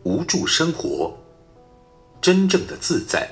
无助生活，真正的自在。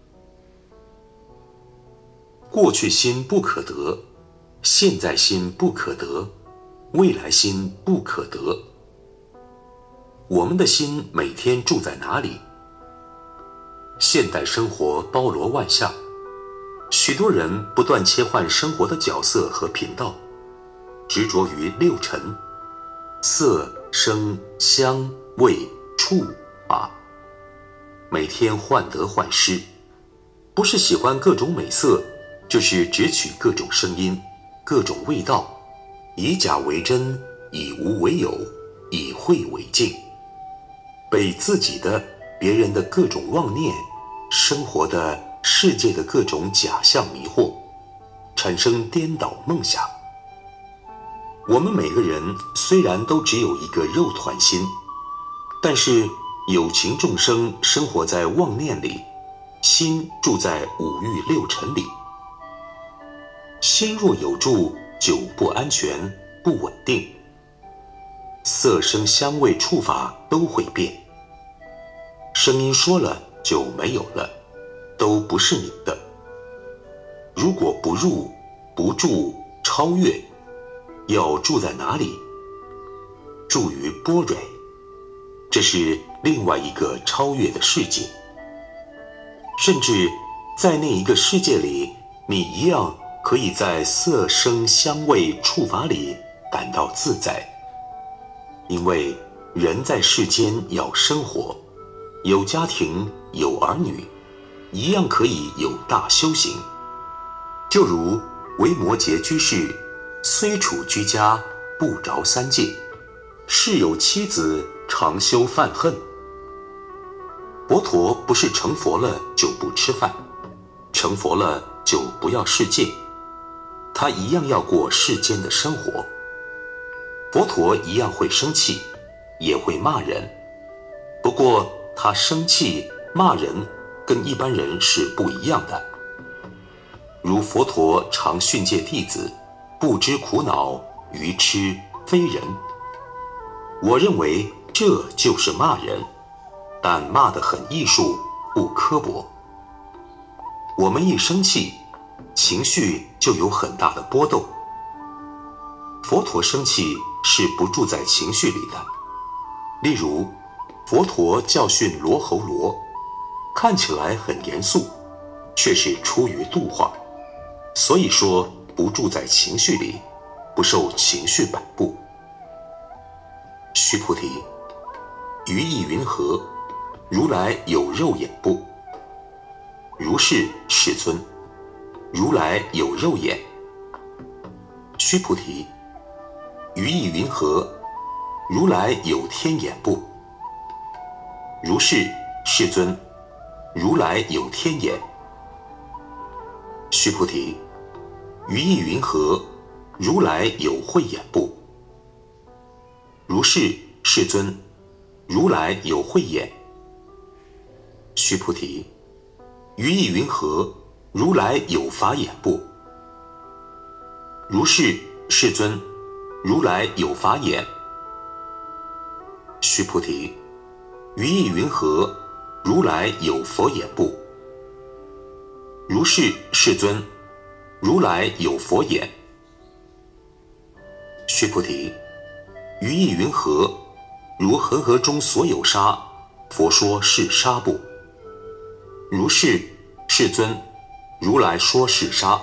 过去心不可得，现在心不可得，未来心不可得。我们的心每天住在哪里？现代生活包罗万象，许多人不断切换生活的角色和频道，执着于六尘：色、声、香、味、触、法，每天患得患失，不是喜欢各种美色，就是只取各种声音、各种味道，以假为真，以无为有，以慧为镜，被自己的、别人的各种妄念、生活的、世界的各种假象迷惑，产生颠倒梦想。我们每个人虽然都只有一个肉团心，但是有情众生生活在妄念里，心住在五欲六尘里。心若有住，久不安全，不稳定。色声香味触法都会变，声音说了就没有了，都不是你的。如果不入、不住、超越，要住在哪里？住于般若，这是另外一个超越的世界。甚至在那一个世界里，你一样可以在色声香味触法里感到自在。因为人在世间要生活，有家庭有儿女，一样可以有大修行。就如维摩诘居士虽处居家，不着三戒，是有妻子，常修犯恨。佛陀不是成佛了就不吃饭，成佛了就不要世界，他一样要过世间的生活。佛陀一样会生气，也会骂人，不过他生气骂人跟一般人是不一样的。如佛陀常训诫弟子，不知苦恼，愚痴非人。我认为这就是骂人，但骂得很艺术，不刻薄。我们一生气，情绪就有很大的波动。佛陀生气是不住在情绪里的。例如，佛陀教训罗睺罗，看起来很严肃，却是出于度化，所以说不住在情绪里，不受情绪摆布。须菩提，于意云何？如来有肉眼不？如是，世尊。如来有肉眼。须菩提，于意云何？如来有天眼不？如是，世尊。如来有天眼。须菩提，于意云何？如来有慧眼不？如是，世尊。如来有慧眼。须菩提，于意云何？如来有法眼不？如是，世尊。如来有法眼。须菩提，于意云何？如来有佛眼不？如是，世尊。如来有佛眼。须菩提，于意云何？如恒河中所有沙，佛说是沙不？如是，世尊。如来说是沙。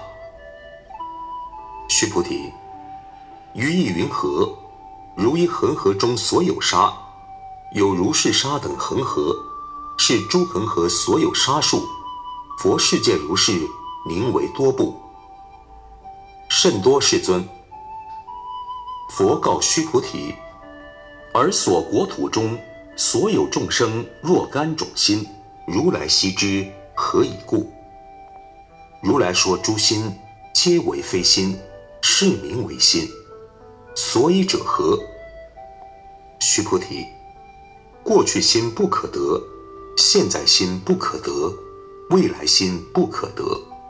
须菩提，于意云何？如一恒河中所有沙，有如是沙等恒河，是诸恒河所有沙数，佛世界如是，名为多不？甚多，世尊。佛告须菩提，而所国土中所有众生若干种心，如来悉知，何以故？如来说诸心，皆为非心，是名为心。所以者何？须菩提，过去心不可得，现在心不可得，未来心不可得。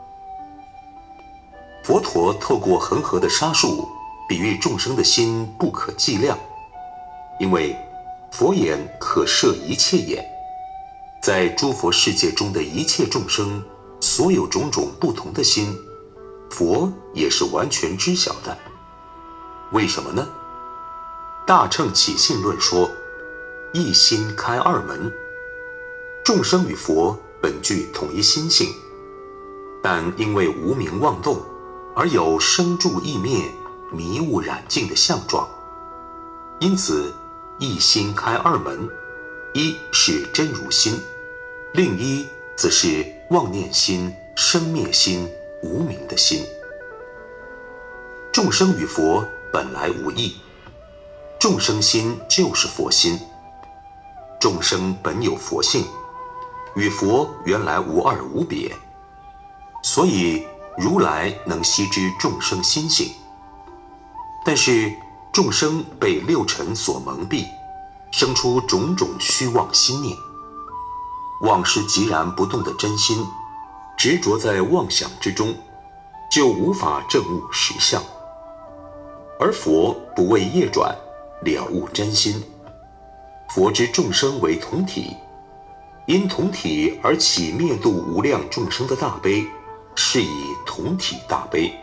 佛陀透过恒河的沙数，比喻众生的心不可计量，因为佛眼可摄一切眼，在诸佛世界中的一切众生，所有种种不同的心，佛也是完全知晓的。为什么呢？大乘起信论说，一心开二门，众生与佛本具同一心性，但因为无明妄动，而有生住意灭、迷雾染净的相状。因此一心开二门，一是真如心，另一则是妄念心、生灭心、无明的心。众生与佛本来无异，众生心就是佛心，众生本有佛性，与佛原来无二无别，所以如来能悉知众生心性。但是众生被六尘所蒙蔽，生出种种虚妄心念，妄是寂然不动的真心，执着在妄想之中，就无法证悟实相。而佛不为业转，了悟真心。佛知众生为同体，因同体而起灭度无量众生的大悲，是以同体大悲。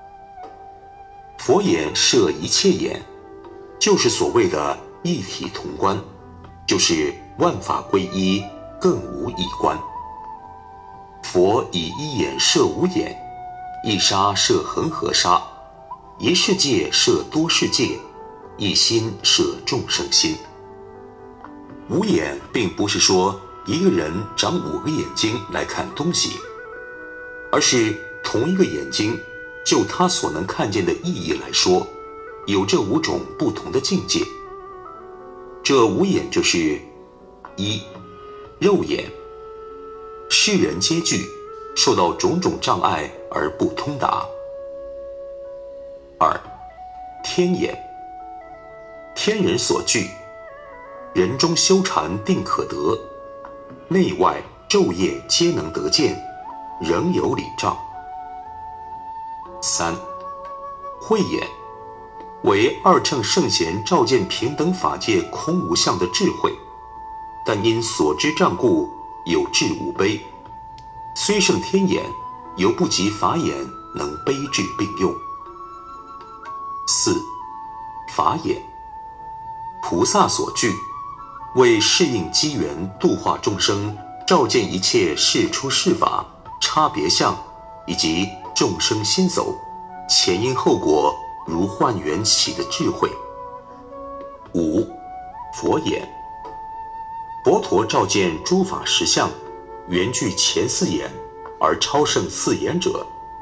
佛眼摄一切眼，就是所谓的一体同观，就是万法归一，更无一观。佛以一眼摄无眼，一沙摄恒河沙，一世界摄多世界，一心摄众生心。无眼并不是说一个人长5个眼睛来看东西，而是同一个眼睛就他所能看见的意义来说，有这5种不同的境界。这5眼就是一、肉眼，世人皆具，受到种种障碍而不通达。2、天眼，天人所具，人中修禅定可得，内外昼夜皆能得见，仍有理障。3、慧眼，为二乘圣贤照见平等法界空无相的智慧，但因所知障故，有智无悲，虽胜天眼，犹不及法眼能悲智并用。4、法眼，菩萨所具，为适应机缘度化众生，照见一切事出世法、差别相以及众生心走、前因后果如幻缘起的智慧。5、佛眼，佛陀照见诸法实相，缘具前4眼而超胜4眼者。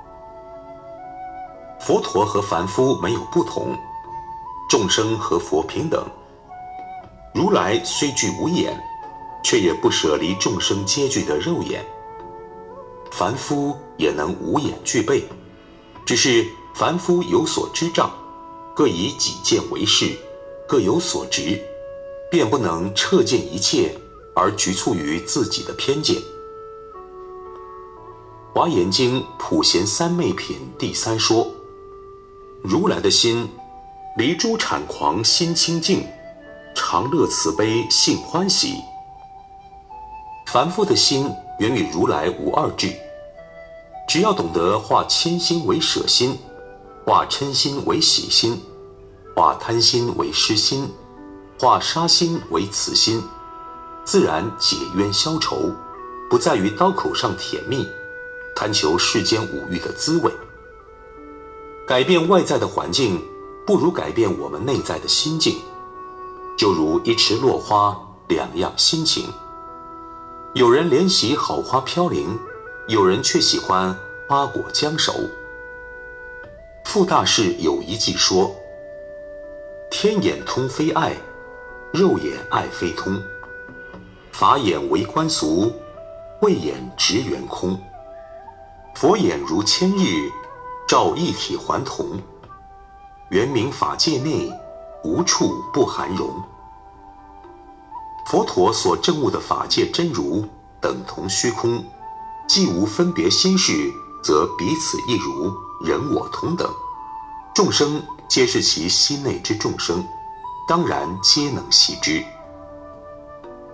佛陀和凡夫没有不同，众生和佛平等。如来虽具5眼，却也不舍离众生皆具的肉眼。凡夫也能5眼具备，只是凡夫有所知障，各以己见为是，各有所执，便不能彻见一切，而局促于自己的偏见。华严经普贤三昧品第3说，如来的心离诸产狂心清净，常乐慈悲性欢喜。凡夫的心原与如来无二致，只要懂得化谦心为舍心，化嗔心为喜心，化贪心为失心，化杀心为慈心，自然解冤消愁，不在于刀口上舔蜜，贪求世间五欲的滋味。改变外在的环境，不如改变我们内在的心境。就如一池落花，两样心情。有人怜惜好花飘零，有人却喜欢花果将熟。傅大士有一句说：天眼通非爱，肉眼爱非通，法眼为观俗，慧眼直圆空。佛眼如千日，照一体还同，圆明法界内，无处不含容。佛陀所证悟的法界真如等同虚空，既无分别心事，则彼此一如，人我同等。众生皆是其心内之众生，当然皆能悉知。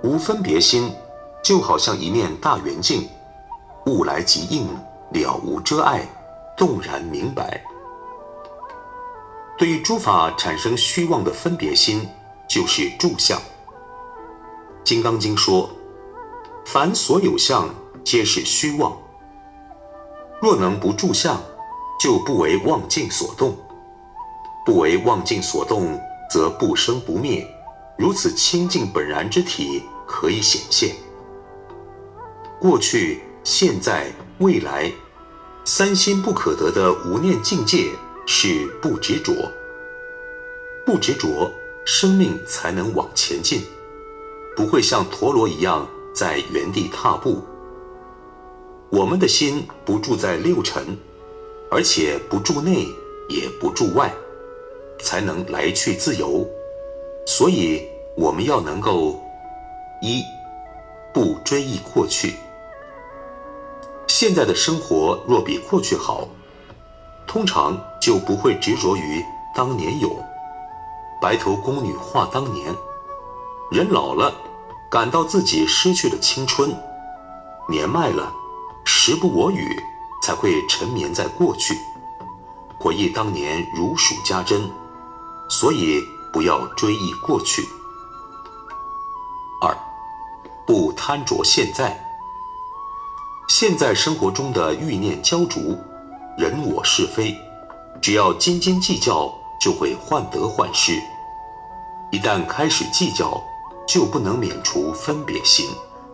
无分别心，就好像一面大圆镜，物来即应，了无遮碍，动然明白。对于诸法产生虚妄的分别心，就是住相。金刚经说，凡所有相，皆是虚妄。若能不住相，就不为妄境所动。不为妄境所动，则不生不灭，如此清净本然之体可以显现。过去、现在、未来，三心不可得的无念境界是不执着。不执着，生命才能往前进，不会像陀螺一样在原地踏步。我们的心不住在六尘，而且不住内，也不住外，才能来去自由。所以我们要能够一，不追忆过去。现在的生活若比过去好，通常就不会执着于当年有。白头宫女话当年，人老了，感到自己失去了青春，年迈了，时不我与，才会沉湎在过去，回忆当年如数家珍。所以不要追忆过去。二，不贪着现在。现在生活中的欲念焦灼，人我是非，只要斤斤计较，就会患得患失。一旦开始计较，就不能免除分别心。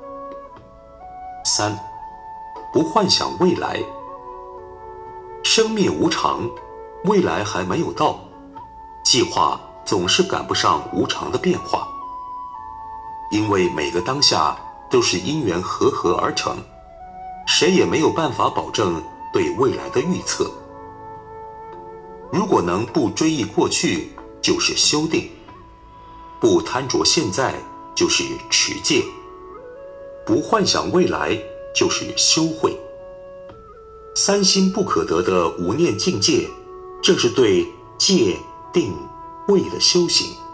三，不幻想未来。生灭无常，未来还没有到，计划总是赶不上无常的变化。因为每个当下都是因缘和合而成，谁也没有办法保证对未来的预测。如果能不追忆过去，就是修定；不贪着现在，就是持戒；不幻想未来，就是修慧。三心不可得的无念境界，正是对戒、定、慧的修行。